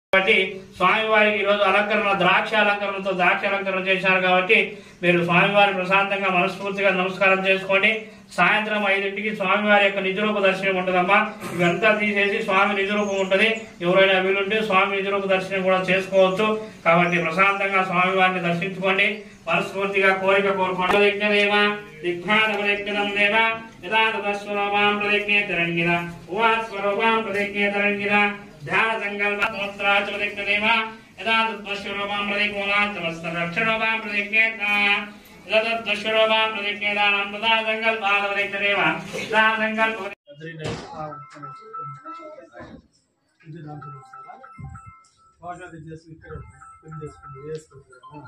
కాబట్టి స్వామివారికి ఈరోజు అలంకరణ ద్రాక్ష అలంకరణ చేశారు కాబట్టి మీరు స్వామివారి ప్రశాంతంగా మనస్ఫూర్తిగా నమస్కారం చేసుకోండి. సాయంత్రం 5ంటికి స్వామివారి యొక్క నిజరూప దర్శనం ఉంటుందమ్మా. ఇవంతా తీసేసి స్వామి నిజరూపం ఉంటుంది. ఎవరైనా వీలుంటే స్వామి నిజరూప దర్శనం కూడా చేసుకోవచ్చు. కాబట్టి ప్రశాంతంగా స్వామివారిని దర్శించుకోండి. మనస్ఫూర్తిగా కోరిక కోరుకోండి. ध्यान संकल्प मुद्राचलदिक्नेमा यदा तद्वश्वरूपं प्रतिकोणात्मस्तरक्षणोपां प्रतिज्ञेता यदा तद्वश्वरूपं प्रतिज्ञेतानां तदा संकल्पादवदिक्नेमा तदा संकल्प ఇది దాంట్లో చూస్తారా వాషాది చేసి ఇక్కడ పిన్ చేసుకుంది వేసుకుంటారా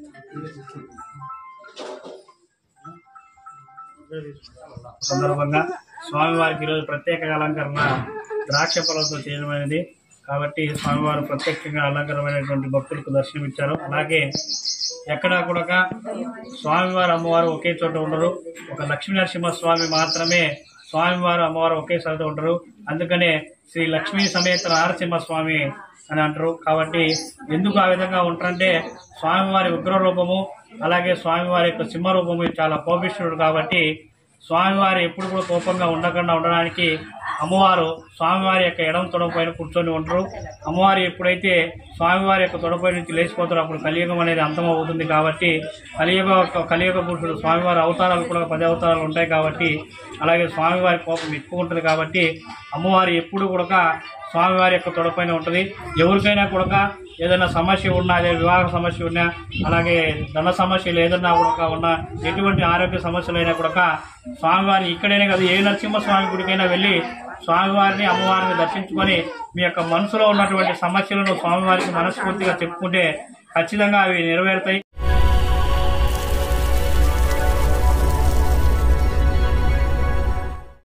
సందర్భంగా స్వామివారికి ఈరోజు ప్రత్యేక అలంకరణ ద్రాక్ష ఫలంతో చేయడమైనది కాబట్టి స్వామివారు ప్రత్యేకంగా అలంకరమైనటువంటి భక్తులకు దర్శనమిచ్చారు. అలాగే ఎక్కడా కూడా స్వామివారు అమ్మవారు ఒకే చోట ఉండరు. ఒక లక్ష్మీ నరసింహస్వామి మాత్రమే స్వామివారు అమ్మవారు ఒకే చోట ఉండరు. అందుకనే శ్రీ లక్ష్మీ సమేత నరసింహస్వామి అని అంటారు. కాబట్టి ఎందుకు ఆ విధంగా ఉంటారంటే స్వామివారి ఉగ్ర రూపము అలాగే స్వామివారి యొక్క సింహ రూపము చాలా కోపిష్ఠుడు కాబట్టి స్వామివారి ఎప్పుడు కూడా కోపంగా ఉండడానికి అమ్మవారు స్వామివారి యొక్క ఎడమ తొడపైన కూర్చొని ఉంటారు. అమ్మవారు ఎప్పుడైతే స్వామివారి యొక్క తొడపై నుంచి లేచిపోతారో అప్పుడు కలియుగం అనేది అంతమవుతుంది. కాబట్టి కలియుగ పురుషుడు స్వామివారి అవతారాలు కూడా 10 అవతారాలు ఉంటాయి కాబట్టి అలాగే స్వామివారి కోపం ఎక్కువ ఉంటుంది. కాబట్టి అమ్మవారు ఎప్పుడు కూడా స్వామివారి యొక్క తొడపైన ఉంటుంది. ఎవరికైనా కూడా ఏదైనా సమస్య ఉన్నా అదే వివాహ సమస్య ఉన్నా అలాగే ధన సమస్యలు ఏదన్నా కూడా ఉన్నా ఎటువంటి ఆరోగ్య సమస్యలైనా కూడా స్వామివారిని ఇక్కడైనా కదా ఏ నరసింహస్వామి గుడికైనా వెళ్ళి స్వామివారిని అమ్మవారిని దర్శించుకొని మీ యొక్క మనసులో ఉన్నటువంటి సమస్యలను స్వామివారికి మనస్ఫూర్తిగా చెప్పుకుంటే ఖచ్చితంగా అవి నెరవేరుతాయి.